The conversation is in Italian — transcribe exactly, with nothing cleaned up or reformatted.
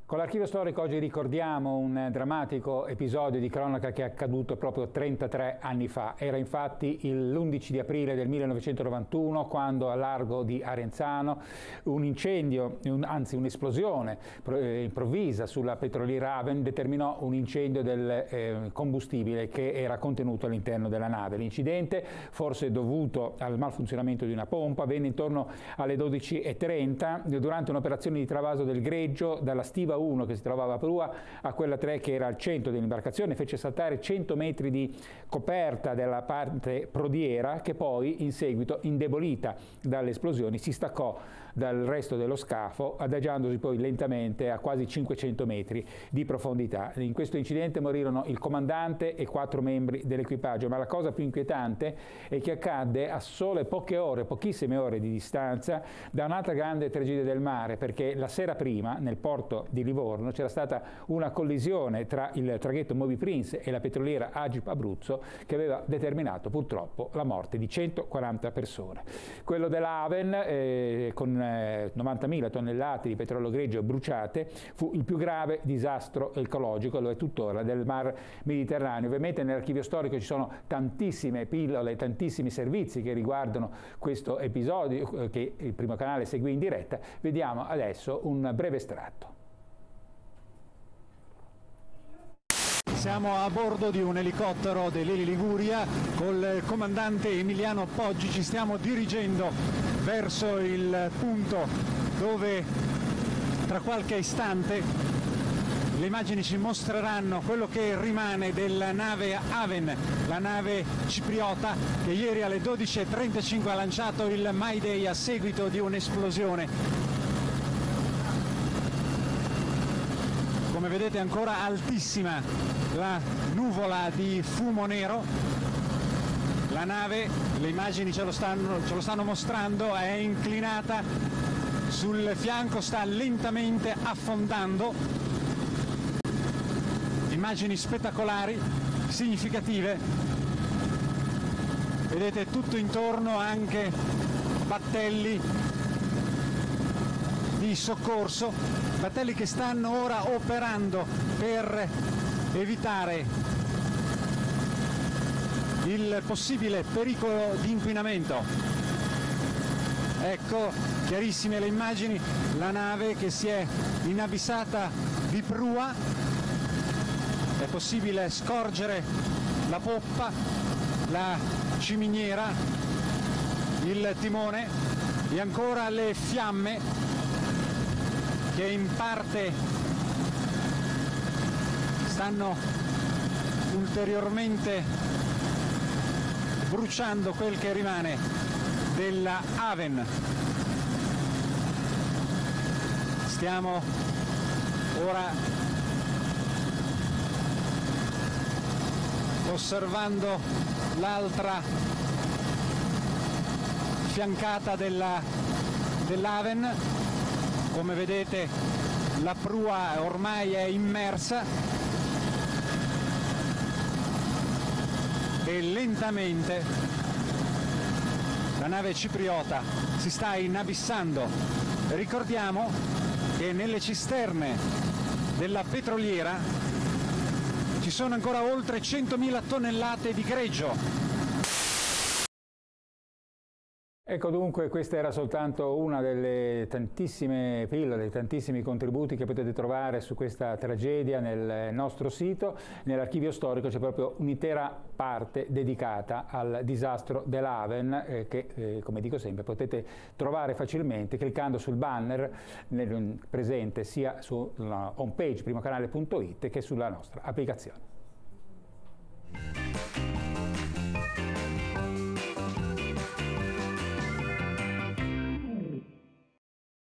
Con l'Archivio Storico oggi ricordiamo un drammatico episodio di cronaca che è accaduto proprio trentatré anni fa. Era infatti l'undici di aprile del millenovecentonovantuno quando a largo di Arenzano un incendio, un, anzi un'esplosione eh, improvvisa sulla petroliera Haven determinò un incendio del eh, combustibile che era contenuto all'interno della nave. L'incidente, forse dovuto al malfunzionamento di una pompa, avvenne intorno alle dodici e trenta durante un'operazione di travaso del greggio dalla stiva uno che si trovava a prua a quella tre che era al centro dell'imbarcazione, fece saltare cento metri di coperta della parte prodiera che poi in seguito, indebolita dalle esplosioni, si staccò dal resto dello scafo adagiandosi poi lentamente a quasi cinquecento metri di profondità. In questo incidente morirono il comandante e quattro membri dell'equipaggio, ma la cosa più inquietante è che accadde a sole poche ore, pochissime ore di distanza da un'altra grande tragedia del mare, perché la sera prima nel porto di Livorno c'era stata una collisione tra il traghetto Moby Prince e la petroliera Agip Abruzzo che aveva determinato purtroppo la morte di centoquaranta persone. Quello della Haven, eh, con eh, novantamila tonnellate di petrolio greggio bruciate, fu il più grave disastro ecologico, lo è tuttora, del Mar Mediterraneo. Ovviamente nell'Archivio Storico ci sono tantissime pillole, tantissimi servizi che riguardano questo episodio eh, che il Primo Canale seguì in diretta. Vediamo adesso un breve estratto. Siamo a bordo di un elicottero dell'Eli Liguria col comandante Emiliano Poggi, ci stiamo dirigendo verso il punto dove tra qualche istante le immagini ci mostreranno quello che rimane della nave Haven, la nave cipriota che ieri alle dodici e trentacinque ha lanciato il Mayday a seguito di un'esplosione. Come vedete ancora altissima la nuvola di fumo nero, la nave, le immagini ce lo stanno, ce lo stanno mostrando, è inclinata sul fianco, sta lentamente affondando. Immagini spettacolari, significative. Vedete tutto intorno anche battelli di soccorso, battelli che stanno ora operando per evitare il possibile pericolo di inquinamento. Ecco, chiarissime le immagini, la nave che si è inabissata di prua, è possibile scorgere la poppa, la ciminiera, il timone e ancora le fiamme che in parte stanno ulteriormente bruciando quel che rimane della Haven. Stiamo ora osservando l'altra fiancata della, dell'Haven. Come vedete la prua ormai è immersa e lentamente la nave cipriota si sta inabissando. Ricordiamo che nelle cisterne della petroliera ci sono ancora oltre centomila tonnellate di greggio. Ecco dunque, questa era soltanto una delle tantissime pillole, tantissimi contributi che potete trovare su questa tragedia nel nostro sito. Nell'Archivio Storico c'è proprio un'intera parte dedicata al disastro della Haven eh, che, eh, come dico sempre, potete trovare facilmente cliccando sul banner nel, presente sia sulla homepage primocanale punto it che sulla nostra applicazione.